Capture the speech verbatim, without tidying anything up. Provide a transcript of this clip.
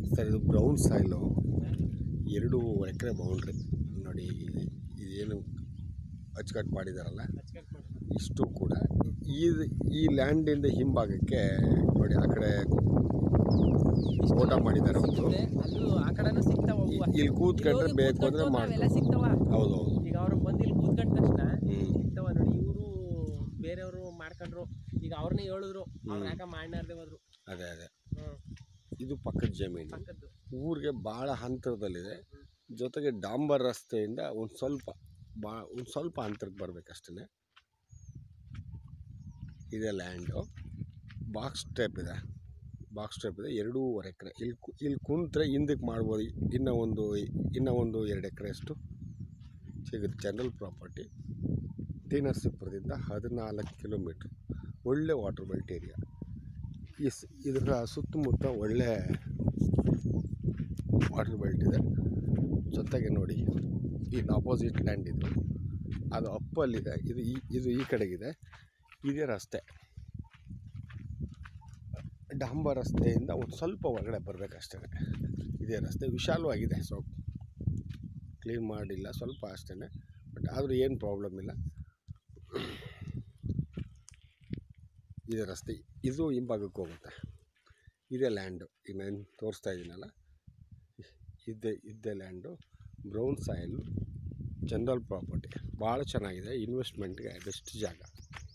Sir ಇದು brown soil ಎರಡು ಎಕರೆ boundary ನೋಡಿ. ಇದೇನು ಅಚ್ಚುಕಟ್ಟು ಮಾಡಿದಾರಲ್ಲ ಇಷ್ಟು ಕೂಡ ಈ ಈ ಲ್ಯಾಂಡಿಂದ ಹಿಂಭಾಗಕ್ಕೆ ನೋಡಿ ಆ ಕಡೆ ಊಟ ಮಾಡಿದ್ದಾರೆ. ಒಂದು ಇಲ್ಲಿ ಕೂತ್ಕೊಂಡ್ರೆ ಬೇಕು ಅಂದರೆ ಮಾಡ್ತಾರೆ. ಹೌದು ಈಗ ಅವ್ರು ಬಂದು ಇಲ್ಲಿ ಕೂತ್ಕೊಂಡ ತಕ್ಷಣ ಸಿಗ್ತಾವ ನೋಡಿ. ಇವರು ಬೇರೆಯವರು ಮಾಡ್ಕೊಂಡ್ರು, ಈಗ ಅವ್ರನ್ನೇ ಹೇಳಿದ್ರು, ಅವ್ರು ಯಾಕೆ ಮಾಡ್ನಾರ್ದೆ ಹೋದ್ರು. ಅದೇ ಅದೇ ಇದು ಪಕ್ಕದ ಜಮೀನು, ಊರಿಗೆ ಭಾಳ ಹಂತದಲ್ಲಿದೆ. ಜೊತೆಗೆ ಡಾಂಬರ್ ರಸ್ತೆಯಿಂದ ಒಂದು ಸ್ವಲ್ಪ ಬಾ ಒಂದು ಸ್ವಲ್ಪ ಅಂತರಕ್ಕೆ ಬರಬೇಕಷ್ಟೇ. ಇದೆ ಲ್ಯಾಂಡು, ಬಾಕ್ಸ್ ಟೈಪ್ ಇದೆ, ಬಾಕ್ಸ್ ಟೈಪ್ ಇದೆ. ಎರಡೂವರೆ ಎಕರೆ. ಇಲ್ಲಿ ಇಲ್ಲಿ ಕುಂತ್ರೆ ಹಿಂದಕ್ಕೆ ಮಾಡ್ಬೋದು. ಇನ್ನೂ ಒಂದು ಇನ್ನೂ ಒಂದು ಎರಡು ಎಕರೆ ಅಷ್ಟು ಸಿಗುತ್ತೆ. General property. ಟಿ ನರಸೀಪುರದಿಂದ ಹದಿನಾಲ್ಕು ಕಿಲೋಮೀಟ್ರ್. ಒಳ್ಳೆ ವಾಟರ್ ಬೆಲ್ಟ್ ಏರಿಯಾ. ಇಸ್ ಇದರ ಸುತ್ತಮುತ್ತ ಒಳ್ಳೆ ವಾಟರ್ ಬೆಲ್ಟ್ ಇದೆ. ಜೊತೆಗೆ ನೋಡಿ ಇನ್ನು ಅಪೋಸಿಟ್ ಲ್ಯಾಂಡ್ ಇದು, ಅದು ಅಪ್ಪಲ್ಲಿದೆ, ಇದು ಈ ಇದು ಈ ಕಡೆಗಿದೆ. ಇದೇ ರಸ್ತೆ, ಡಾಂಬರ್ ರಸ್ತೆಯಿಂದ ಒಂದು ಸ್ವಲ್ಪ ಒಳಗಡೆ ಬರಬೇಕಷ್ಟೇ. ಇದೇ ರಸ್ತೆ ವಿಶಾಲವಾಗಿದೆ, ಸೊ ಕ್ಲೀನ್ ಮಾಡಿಲ್ಲ ಸ್ವಲ್ಪ ಅಷ್ಟೇ. ಬಟ್ ಆದರೂ ಏನು ಪ್ರಾಬ್ಲಮ್ ಇಲ್ಲ. ಇದೇ ರಸ್ತೆ, ಇದು ಹಿಂಭಾಗಕ್ಕೆ ಹೋಗುತ್ತೆ. ಇದೇ ಲ್ಯಾಂಡು, ಈಗ ನಾನು ತೋರಿಸ್ತಾ ಇದ್ದೀನಲ್ಲ, ಇದ್ದೇ ಇದ್ದೇ land. Brown soil, general property, ಭಾಳ ಚೆನ್ನಾಗಿದೆ. ಇನ್ವೆಸ್ಟ್ಮೆಂಟ್ಗೆ ಬೆಸ್ಟ್ ಜಾಗ.